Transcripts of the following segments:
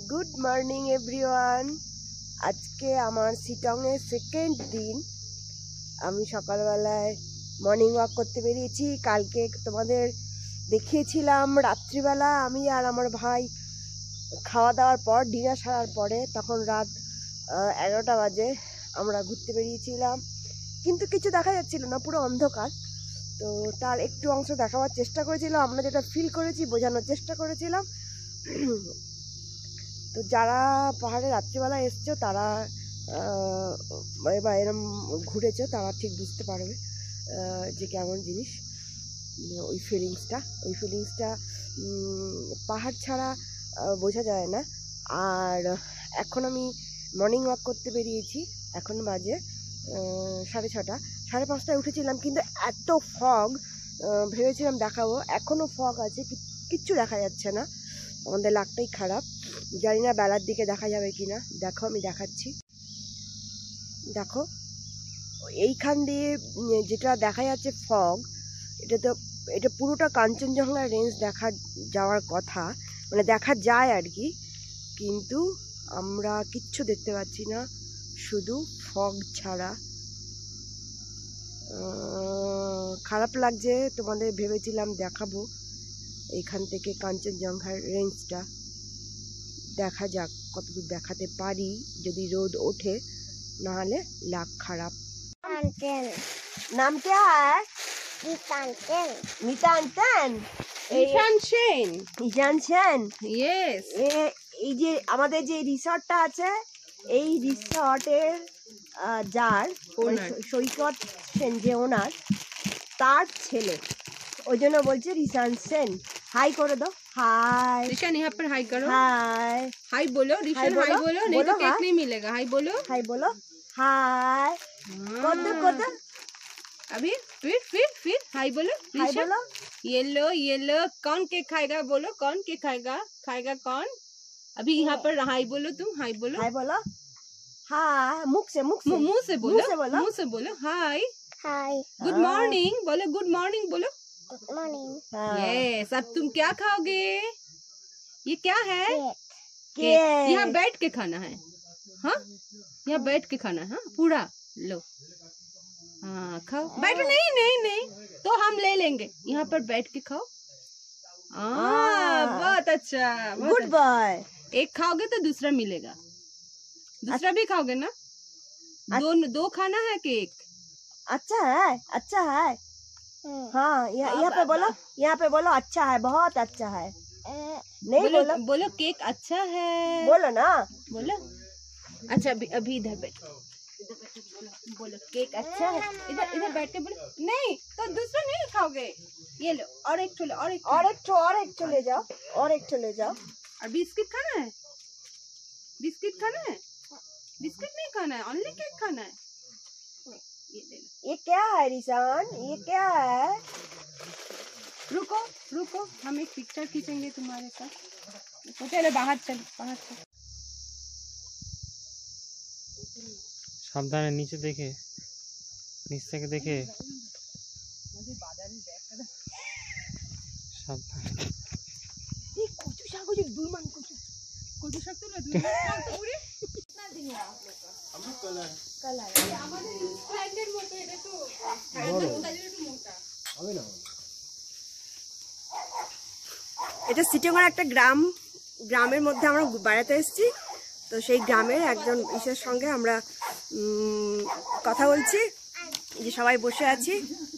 Good morning everyone. आज के आमार शिलंगे सेकेंड दिन आमी सकाल बेलाय मर्निंग वॉक करते बेरिয়েছি। কালকে তোমাদের দেখিয়েছিলাম রাত্রিবেলা আমি আর আমার ভাই খাওয়া দাওয়ার পর ডিনার সারার পরে তখন রাত 11টা বাজে আমরা ঘুরতে বেরিয়েছিলাম, কিন্তু কিছু দেখা যাচ্ছিল না, পুরো অন্ধকার। তো তার একটু অংশ দেখাবার চেষ্টা করেছিলাম, আমরা যেটা ফিল করেছি বোঝানোর চেষ্টা করেছিলাম। তো যারা পাহাড়ে রাত্রিবেলা এসছো তারা বা এরম ঘুরেছো তারা ঠিক বুঝতে পারবে যে কেমন জিনিস ওই ফিলিংসটা পাহাড় ছাড়া বোঝা যায় না। আর এখন আমি মর্নিং ওয়াক করতে বেরিয়েছি, এখন বাজে 6:30, 5:30টায় উঠেছিলাম, কিন্তু এত ফগ, ভেবেছিলাম দেখাবো, এখনও ফগ আছে, কিচ্ছু দেখা যাচ্ছে না। আমাদের লাকটাই খারাপ, জানি না বেলার দিকে দেখা যাবে কি না। দেখো আমি দেখাচ্ছি, দেখো এইখান দিয়ে যেটা দেখা যাচ্ছে ফগ, এটা পুরোটা কাঞ্চনজঙ্ঘা রেঞ্জ দেখা যাওয়ার কথা, মানে দেখা যায় আর কি, কিন্তু আমরা কিচ্ছু দেখতে পাচ্ছি না, শুধু ফগ ছাড়া। খারাপ লাগছে, তোমাদের ভেবেছিলাম দেখাবো এইখান থেকে কাঞ্চনজঙ্ঘার রেঞ্জটা, দেখা যাক কতদূর দেখাতে পারি, যদি রোদ ওঠে, নাহলে লাক খারাপ। নাম क्या है? ঈশান সেন। Yes. এই যে আমাদের যে রিসর্টটা আছে, এই রিসর্টের যার সৈকত সেন যে ওনার, তার ছেলে, ওই জন্য বলছে রিশান সেন। हाई करो दो, हाय ऋषान, यहाँ पर हाई करो, हाय हाई बोलो ऋषान, हाई बोलो, नहीं तो केक नहीं मिलेगा। हाई बोलो, हाय बोलो, हाय कोदो अभी फिर हाई बोलो, हाय बोलो। येलो कौन केक खाएगा बोलो, कौन केक खाएगा कौन? अभी यहाँ पर हाई बोलो, तुम हाई बोलो, हाय बोलो, हाय मुंह से बोलो हाय हाय। गुड मॉर्निंग बोलो, गुड मॉर्निंग बोलो। यस, अब तुम क्या खाओगे? ये क्या है? केक। यहाँ बैठ के खाना है, हाँ यहाँ बैठ के खाना है, हाँ पूरा लो, हाँ खाओ। बैठो, नहीं तो हम ले लेंगे, यहाँ पर बैठ के खाओ। बहुत अच्छा, गुड बॉय। एक खाओगे तो दूसरा मिलेगा, दूसरा भी खाओगे ना? दो खाना है केक। अच्छा है। हाँ, यहाँ पे बोलो अच्छा है, बहुत अच्छा है। नहीं बोलो केक अच्छा है, बोलो ना, बोलो। अच्छा अभी इधर बैठो, बोलो केक अच्छा है, इधर बैठ के बोलो। नहीं तो दूसरा नहीं खाओगे, ये लो, और एक ठो ले जाओ। और बिस्किट खाना है, बिस्किट नहीं खाना है, ओनली केक खाना है। ये क्या है रिशान, ये क्या है? रुको हम एक पिक्चर खींचेंगे तुम्हारे साथ। चलो बाहर चल। सावधान, नीचे देखे, नीचे থেকে দেখে সাবধান। এই কচু শাক, ওই দুলমান কচু শাক তো শাক তো পুরি কিतना दिन हुआ आप लोग का? हम कल आए আমাদের ইনস্ট্যান্ডের মতো, এটা তো একটু মোটা হবে না। এটা সিটিংয়ের একটা গ্রামের মধ্যে আমরা বেড়াতে এসেছি, তো সেই গ্রামের একজন ইসের সঙ্গে আমরা কথা বলছি, এই যে সবাই বসে আছি।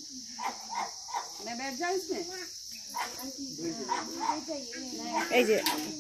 এই যে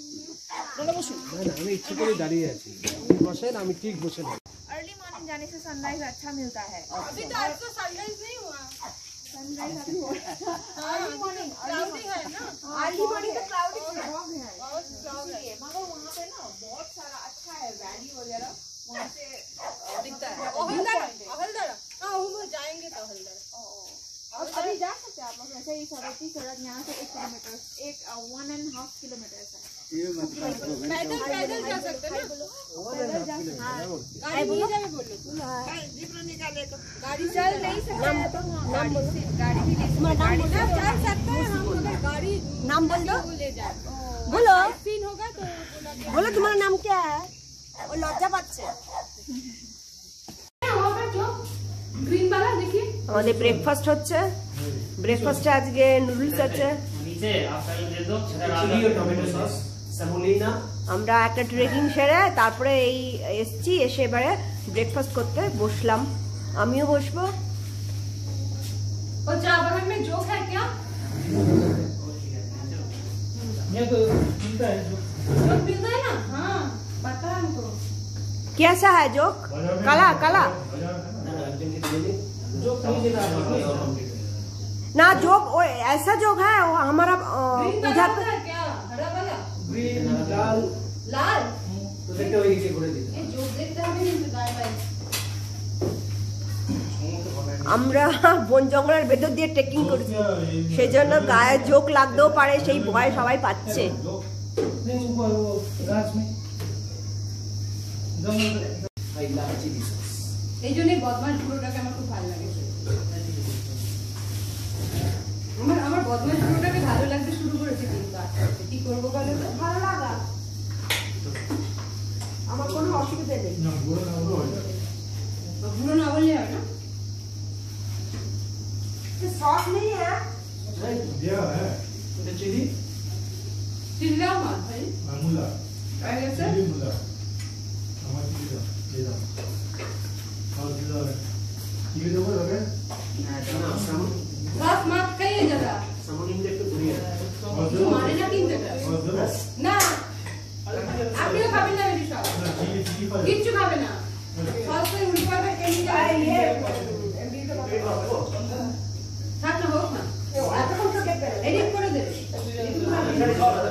আমি ইচ্ছে করে দাঁড়িয়ে আছি, বসেন, আমি ঠিক বসে নাই। अर्ली मॉर्निंग जाने से सनराइज अच्छा मिलता है। अभी तो आज तो सनराइज नहीं हुआ, सनराइज अभी हो रहा है। अर्ली मॉर्निंग क्लाउडी है ना, अर्ली मॉर्निंग तो क्लाउडी है, बहुत क्लाउड है, मगर वहाँ पे ना बहुत सारा अच्छा है, वैली वगैरह वहाँ से दिखता है। अहलदरा हाँ, हम जाएंगे तो अहलदरा। अभी जा सकते हैं आप लोग, वैसे ही सरस्वती सड़क यहाँ से 1 किलोमीटर, 1.5 किलोमीटर है, पैदल जा सकते हैं ना, गाड़ी नहीं जाए बोलो, गाड़ी चल नहीं सकते, गाड़ी भी ले सकते हैं हम, अगर गाड़ी नाम बोल दो, ले जाए बोलो। सीन होगा तो बोला कि बोलो तुम्हारा नाम क्या है? वो লজ্জা পাচ্ছে। वहाँ पर जो ग्रीन वाला देखिए আমাদের ব্রেকফাস্ট হচ্ছে। ব্রেকফাস্টে আজকে নুডলস আছে। नीचे आप दे दो চিলি ও টমেটো সস সেমোলিনা। আমরা একটা ট্রেকিং সেরে তারপরে এই এসছি, এসে এবারে ব্রেকফাস্ট করতে বসলাম। আমিও বসবো। और चाय बगल में जोक है क्या? ये तो मिलता है जो जोक मिलता है ना? हाँ पता है हमको। कैसा है जोक? काला काला जो कोई देना ना जोक, वो ऐसा जोक है वो हमारा ग्रीन वाला उधर होता है क्या? हरा वाला? ग्रीन लाल लाल? তো দেখতে ওই নিচে করে দিতে। ये जोक देखते हैं नहीं गाय भाई। আমরা বন জঙ্গলের ভেতর দিয়ে ট্রেকিং করছি, সেই জন্য গায়ে জোক লাগতেও পারে, সেই ভয় সবাই পাচ্ছে। नहीं ऊपर वो गाछ में जंगल में आई लाल चिली सॉस। এই জন্যই বদমাশ বুড়োটাকে আমার খুব ভালো লাগে। আমার বদমাশ বুড়োটাকে ভালো লাগতে শুরু করেছে কিন্তু আস্তে আস্তে। কি করবো বলো তো? ভালো লাগা, আমার কোনো অসুবিধা নেই। ना बुरा ना बुरा हो जाए। বুড়ো না বললে হয় না। सॉस नहीं है? नहीं दिया है तो चिली চিল্লাও মা ভাই। मामूला আর গেছে? चिली मुला हमारी चिली ले जाओ और चिली दो लगे ना सम বাস মাত খাইয়ে যাবা। समोलिन देखते बुढ़िया और কিছু মানে না কিন্তু এটা। না আপনিও খাবেন না বেশি সব। चिली चिली पर কিচ্ছু খাবে না। সস করে উল্টো পাল্টা খেয়ে নিয়ে থাক না হোক না। এডিট করে দেবে।